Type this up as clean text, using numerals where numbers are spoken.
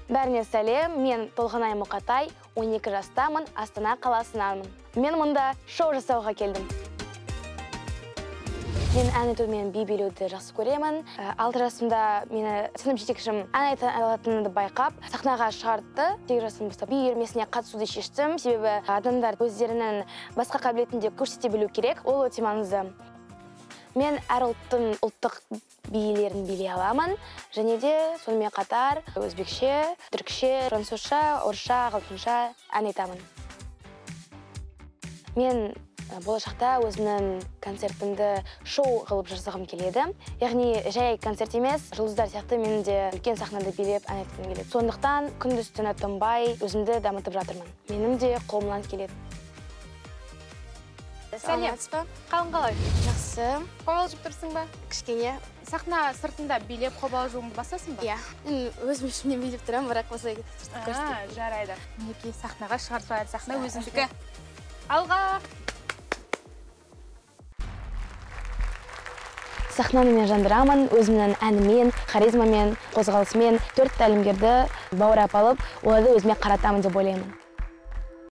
Бәріне сәлем, мен Толғанай Мұқатай, 12 жастамын, Астана қаласынанмын. Мен мұнда шоу жасауға келдім. Мен ән айту мен би билеуді жақсы көремін. 6 жасымда мені сынып жетекшім ән айта алатынымды байқап, сахнаға шығарды. 8 жасым бастап би үйірмесіне қатысуды шештім. Себебі адамдар өздерінің басқа қабілетінде көрсете білу керек. Ол өте маңызды. Мен әр ұлттың ұлттық билерін билей аламын. Және де сонымен қатар өзбекше, түркше, французша, орысша, ағылшынша ән айтамын. Мен болашақта өзімнің концертімді шоу қылып жасағым келеді. Яғни жай концерт емес, жұлдыздар сияқты мен де үлкен сахнада билеп ән айтқым келеді. Сондықтан күндіз-түні тынбай өзімді дамытып жатырмын. Менің де қолымнан келеді. Сәлем. Қалың қалай? Жақсы. Қобалжып тұрсың ба? Кішкене. Сахна сыртында билеп қобалжуыңды басасың ба? Иә. Өзім ішімнен билеп тұрамын, бірақ осылай көрсетейін. Жарайды. Мінекей сахнаға шығарып салады. Сахна өзіңдікі. Алға! Сахнаны мен жандырамын, өзімнің әнімен, харизмамен, қозғалысымен 4 тәлімгерді бауырап алып, оларды өзіме қаратамын деп ойлаймын.